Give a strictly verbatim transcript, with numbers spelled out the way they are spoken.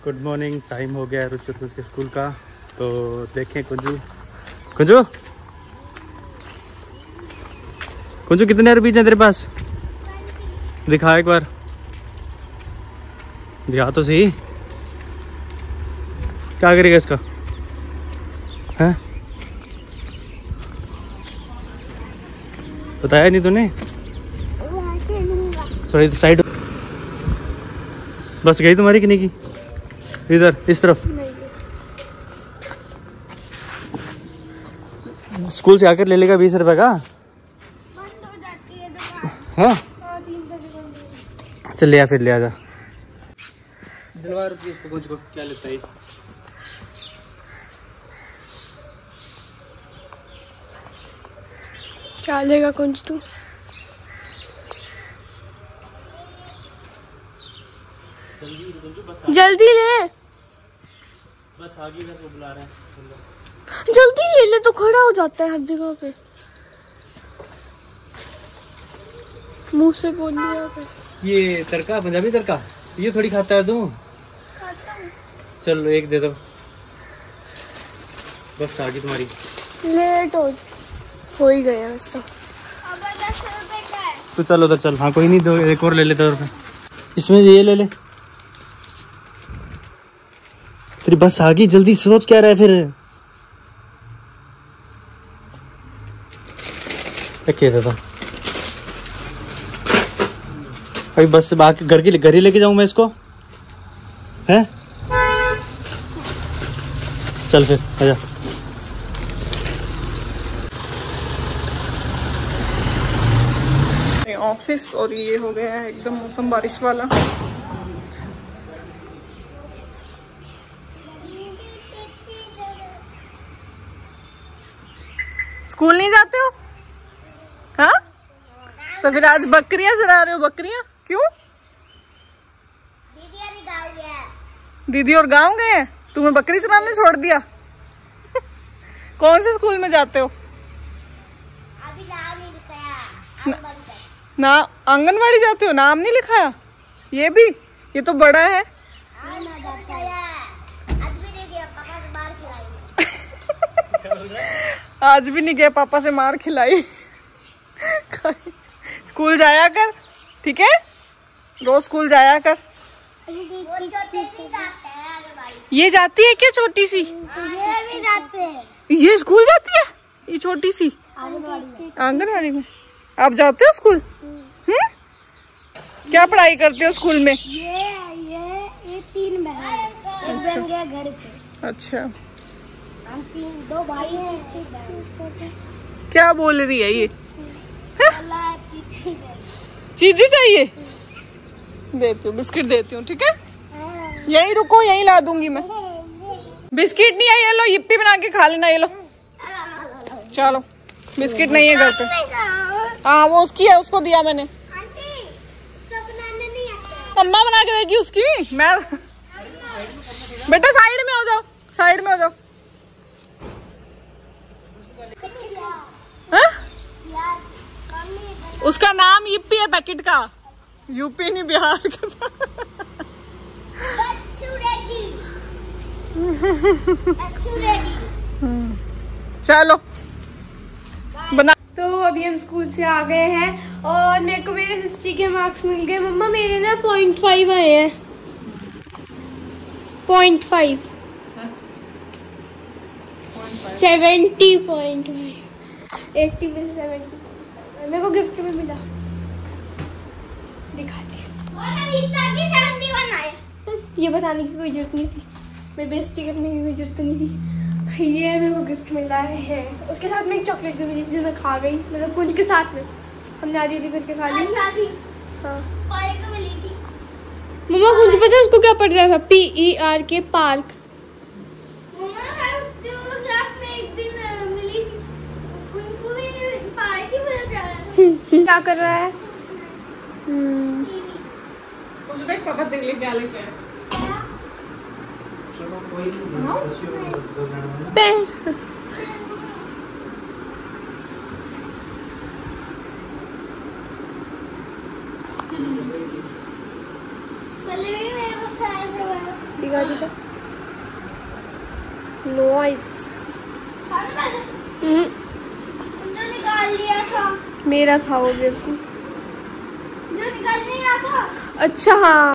Good morning. Time हो गया है रुचि के स्कूल का, तो देखें कुंजू कुंजू कुंजू कितने रुपये हैं तेरे पास? दिखा एक बार, दिखा तो सही। क्या करेगा इसका? हैं बताया नहीं तूने? थोड़ी साइड। बस गई तुम्हारी कि नहीं की? इधर इस तरफ। स्कूल से आकर ले लेगा बीस रुपए का। हाँ चल ले आ, फिर ले आजा। दिलवा रुपये इसको, कुछ को क्या लेता है? क्या लेगा कुछ तू? जल्दी ले, बस आगे का तो बुला रहे हैं। जल्दी ले ले, तो खड़ा हो जाता है हर जगह पे। मुंह से बोल लिया कर। ये तड़का, पंजाबी तड़का, ये थोड़ी खाता है तू? खाता हूँ। चलो एक दे दो, बस आगे तुम्हारी। लेट हो हो ही गया बस तो। तो चल उधर चल। हाँ कोई नहीं, दो एक और ले ले दो रुपये। इसमें ये ले ले। फिर बस आगे, जल्दी सोच क्या रहा है फिर? एक दे दो अभी, बस बाकी घर की घर ही लेके जाऊं मैं इसको, हैं? चल फिर आजा। ऑफिस और ये हो गया है एकदम मौसम बारिश वाला। स्कूल नहीं जाते हो? हाँ तो फिर आज बकरियां चरा रहे हो। बकरियां क्यों? दीदी और गांव गए हैं, तुम्हें बकरी चराने छोड़ दिया? कौन से स्कूल में जाते हो? अभी नाम नहीं लिखाया। ना आंगनवाड़ी जाते हो, नाम नहीं लिखाया? ये भी, ये तो बड़ा है। आज भी नहीं गया, पापा से मार खिलाई। स्कूल जाया कर, ठीक है? रोज स्कूल जाया कर। ये जाती है क्या छोटी सी? ये भी जाते हैं। ये स्कूल जाती है, ये छोटी सी आंगनवाड़ी में। आप जाते हो स्कूल? हम्म, क्या पढ़ाई करते हो स्कूल में? ये ये ये तीन बहन, एक बहन गया घर पे। अच्छा, हम तीन, दो भाई हैं। क्या बोल रही है ये? चीजी चाहिए? देती हूँ, बिस्किट देती हूँ, ठीक है? यहीं रुको, यहीं ला दूंगी मैं। बिस्किट नहीं है, ये लो, yippee बना के खा लेना। ये लो, चलो। बिस्किट नहीं है घर पे। हाँ वो उसकी है, उसको दिया मैंने। अम्मा बना के देगी उसकी। मैं बेटा साइड में हो जाओ, साइड में हो जाओ। हाँ? उसका नाम yippee है पैकेट का, यूपी नहीं बिहार का। चलो बना। तो अभी हम स्कूल से आ गए हैं और मेरे को मेरे हिस्ट्री के मार्क्स मिल गए। मम्मा मेरे ना पॉइंट फाइव आए हैं। Point five seventy point five eighty में से सेवेंटी मेरे को गिफ्ट में मिला। दिखाती हूँ। ये बताने की कोई जरूरत नहीं थी, मैं बेइज्जती करने की कोई जरूरत नहीं थी। ये मेरे को गिफ्ट मिला है। उसके साथ में एक चॉकलेट भी मिली जो मैं खा गई, मतलब कुंज के साथ में हमने आधी आधी करके खा ली। हाँ मम्मा, कुंज पता है उसको क्या पढ़ रहा था? P E R K, park. क्या कर रहा है? कुछ देख पापा तेरे लिए क्या लेके आए। पेन। दिखा दिखा। नॉइस। जो निकाल लिया था मेरा था वो, बेवकूफ जो निकाल लिया था। अच्छा हाँ।